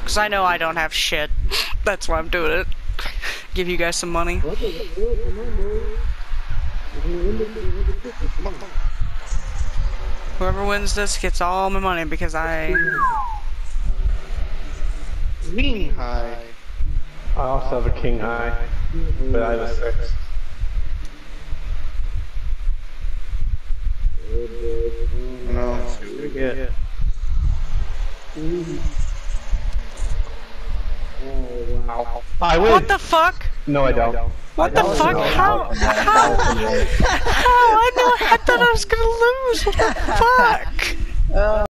Because I know I don't have shit. That's why I'm doing it. Give you guys some money. Whoever wins this gets all my money because I... King high. I also have a king high, but I have a 6. No. Yeah. Wow. I win! What the fuck? No, I don't. What the fuck? How? How? I thought I was gonna lose. What the fuck?